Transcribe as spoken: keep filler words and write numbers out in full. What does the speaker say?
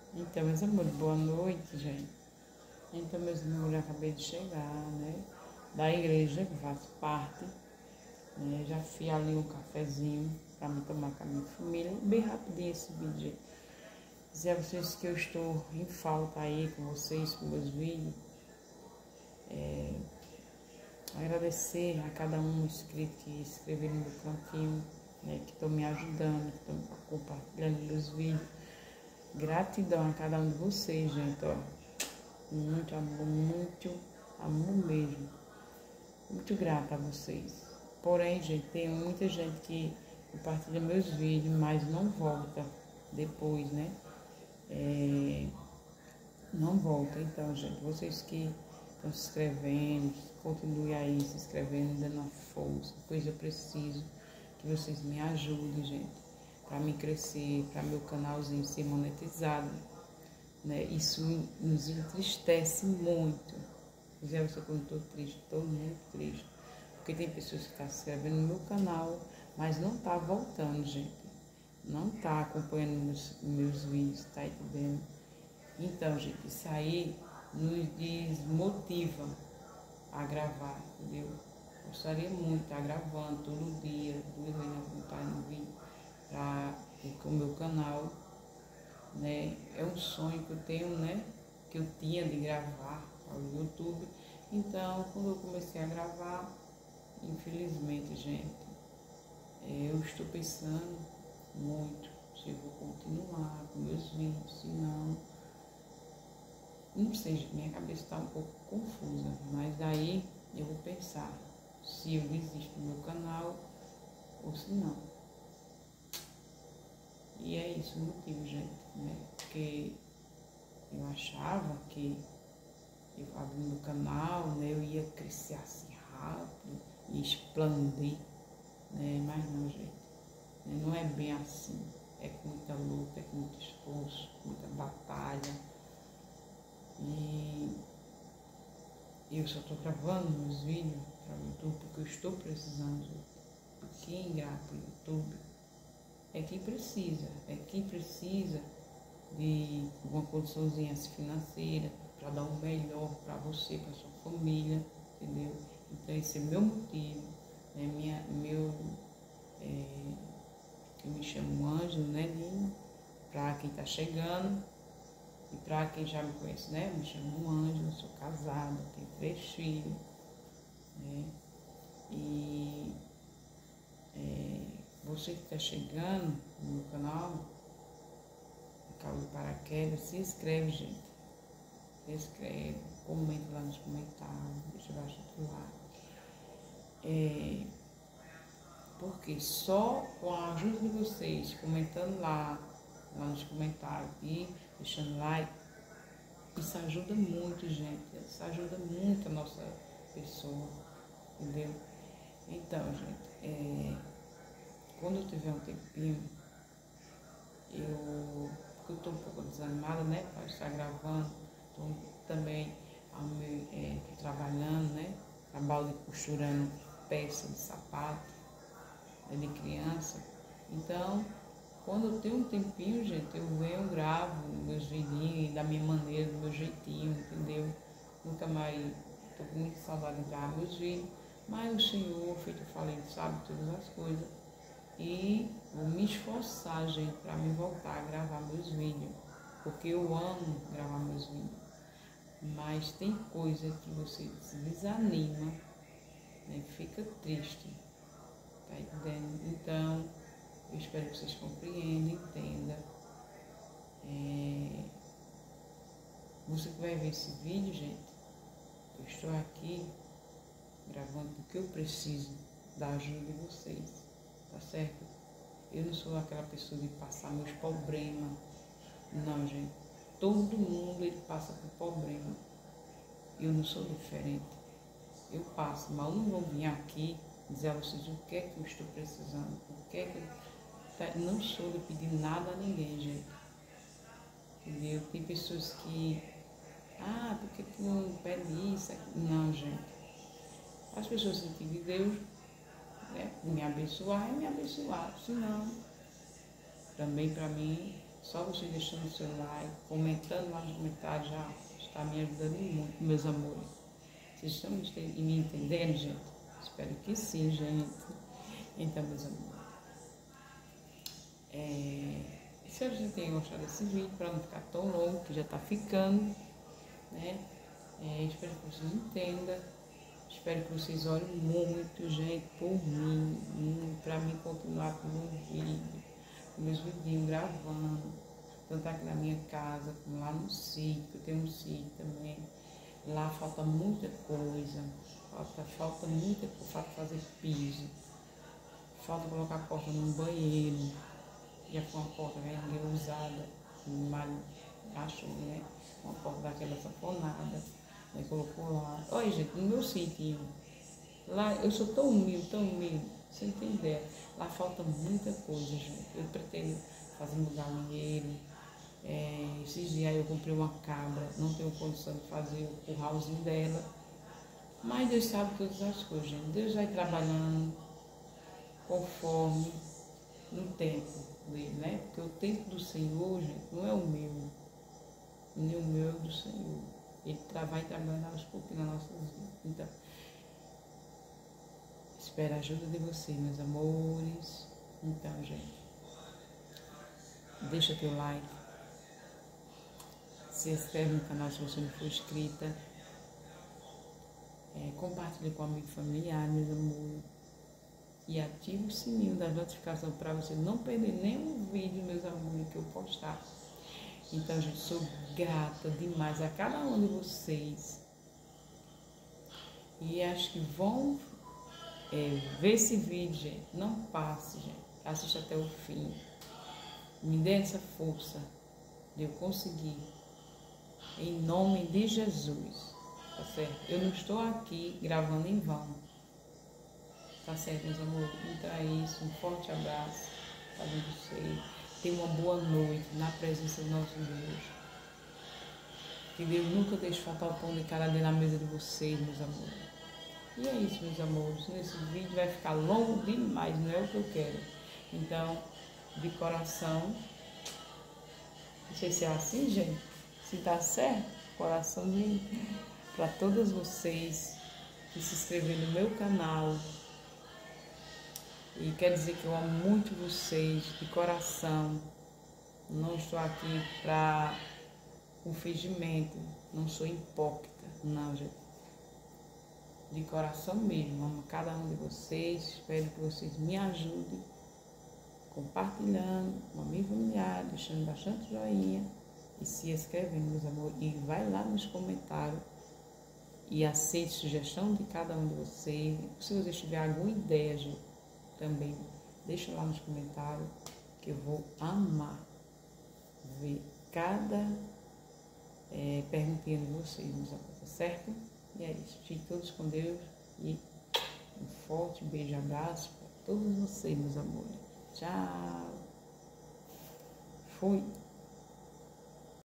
Então, meus amores, boa noite, gente. Então, meus amores, eu acabei de chegar, né? Da igreja, que faço parte, né? Já fui ali um cafezinho para me tomar com a minha família. Bem rapidinho esse vídeo, gente. Dizer a vocês que eu estou em falta aí com vocês, com meus vídeos. É, agradecer a cada um inscrito que escreveu no meu cantinho, né? Que estão me ajudando, que estão compartilhando meus vídeos. Gratidão a cada um de vocês, gente, ó. Muito amor, muito amor mesmo. Muito grata a vocês. Porém, gente, tem muita gente que compartilha meus vídeos, mas não volta depois, né? É, não volta. Então, gente, vocês que estão se inscrevendo, continuem aí se inscrevendo, dando uma força, pois eu preciso que vocês me ajudem, gente, para me crescer, para meu canalzinho ser monetizado. Né? Isso nos entristece muito. Já você quando estou triste, estou muito triste. Porque tem pessoas que estão se inscrevendo no meu canal, mas não está voltando, gente. Não está acompanhando meus, meus vídeos, tá entendendo? Então, gente, isso aí nos desmotiva a gravar, entendeu? Gostaria muito de estar gravando todo dia, duas vezes na vontade no vídeo, para o meu canal. Né? É um sonho que eu tenho, né? Que eu tinha de gravar para o YouTube. Então, quando eu comecei a gravar, infelizmente, gente, eu estou pensando muito se eu vou continuar com meus vídeos, se não. Não sei, gente, minha cabeça está um pouco confusa, mas daí eu vou pensar se eu desisto do meu canal ou se não. E é isso o motivo, gente, né? Porque eu achava que eu abrindo o canal, né, eu ia crescer assim rápido e expandir, né? Mas não, gente, né? Não é bem assim. É com muita luta, é com muito esforço, com muita batalha. E eu só estou gravando meus vídeos para o YouTube porque eu estou precisando, gente. Quem grava para o YouTube é quem precisa, é quem precisa de uma condiçãozinha financeira para dar o melhor para você, para sua família, entendeu? Então esse é meu motivo, né? Minha, meu, é, eu me chamo Ângelo, né, Lino? Para quem está chegando e para quem já me conhece, né? Eu me chamo Ângelo, sou casada, tenho três filhos, né? E é, você que está chegando no meu canal, caiu de paraquedas, se inscreve, gente. Se inscreve, comenta lá nos comentários, deixa abaixo do like. É, porque só com a ajuda de vocês, comentando lá, lá nos comentários e deixando like, isso ajuda muito, gente. Isso ajuda muito a nossa pessoa, entendeu? Então, gente, é, quando eu tiver um tempinho, eu, porque eu estou um pouco desanimada, né, para estar gravando, estou também é, trabalhando, né, trabalho de costurando peça de sapato, né, de criança. Então, quando eu tenho um tempinho, gente, eu venho, gravo meus vidinhos da minha maneira, do meu jeitinho, entendeu? Nunca mais, estou com muita saudade de gravar meus vídeos, mas o Senhor, feito eu falei, sabe todas as coisas. E vou me esforçar, gente, para me voltar a gravar meus vídeos, porque eu amo gravar meus vídeos. Mas tem coisa que você se desanima, né? Fica triste, tá entendendo? Então, eu espero que vocês compreendam, entendam. É... Você que vai ver esse vídeo, gente, eu estou aqui gravando porque eu preciso da ajuda de vocês, tá certo? Eu não sou aquela pessoa de passar meus problemas, não, gente. Todo mundo ele passa por problema. Eu não sou diferente. Eu passo, mas eu não vou vir aqui dizer a vocês o que é que eu estou precisando, o que é que eu... Não sou de pedir nada a ninguém, gente. Entendeu? Tem pessoas que, ah, porque tu não pede isso? Não, gente. As pessoas têm que de Deus, né, me abençoar e me abençoar. Se não, também para mim, Só você deixando o seu like, comentando lá nos comentários, já está me ajudando muito, meus amores. Vocês estão me entendendo, gente? Espero que sim, gente. Então, meus amores, é, espero que vocês tenham gostado desse vídeo, para não ficar tão longo, que já está ficando, né? É, espero que vocês entendam. Espero que vocês orem muito, gente, por mim, para mim continuar com meus vídeos, com meus vidinhos gravando, tanto aqui na minha casa, como lá no sítio, eu tenho um sítio também. Lá falta muita coisa, falta, falta muita coisa, falta fazer piso, falta colocar a porta no banheiro, já foi uma porta velha usada, mal, acho, né? Uma porta daquela safonada. Aí colocou lá. Olha, gente, no meu sítio, lá eu sou tão humilde, tão humilde, você não tem ideia. Lá falta muita coisa, gente. Eu pretendo fazer um galinheiro. É, esses dias eu comprei uma cabra, não tenho condição de fazer o curralzinho dela. Mas Deus sabe todas as coisas, gente. Deus vai trabalhando conforme no tempo dele, né? Porque o tempo do Senhor, gente, não é o meu, nem o meu é o do Senhor. Ele vai trabalhando aos pouquinhos nas nossas vidas. Então, espero a ajuda de vocês, meus amores. Então, gente, deixa teu like. Se inscreve no canal se você não for inscrita. É, compartilha com amigo e familiar, meus amores. E ativa o sininho das notificações para você não perder nenhum vídeo, meus amores, que eu postar. Então, gente, sou grata demais a cada um de vocês. E acho que vão é, ver esse vídeo, gente. Não passe, gente. Assista até o fim. Me dê essa força de eu conseguir. Em nome de Jesus. Tá certo? Eu não estou aqui gravando em vão. Tá certo, meus amores? Então é isso. Um forte abraço para vocês. Tenha uma boa noite na presença do nosso Deus. Que Deus nunca deixe faltar o pão de cada dia na mesa de vocês, meus amores. E é isso, meus amores. Nesse vídeo vai ficar longo demais, não é o que eu quero. Então, de coração, não sei se é assim, gente. Se tá certo, coraçãozinho para todas vocês que se inscreveram no meu canal. E quer dizer que eu amo muito vocês, de coração. Não estou aqui para o fingimento, não sou hipócrita, não, gente. De coração mesmo, amo cada um de vocês. Espero que vocês me ajudem, compartilhando com amigo familiar, deixando bastante joinha e se inscrevendo, meus amores. E vai lá nos comentários e aceite sugestão de cada um de vocês. Se vocês tiverem alguma ideia, gente, também deixa lá nos comentários que eu vou amar ver cada é, perguntinha de vocês, meus amores, tá certo? E é isso. Fiquem todos com Deus e um forte beijo e abraço para todos vocês, meus amores. Tchau. Fui.